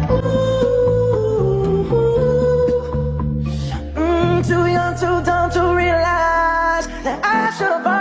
Too young, too dumb to realize that I should have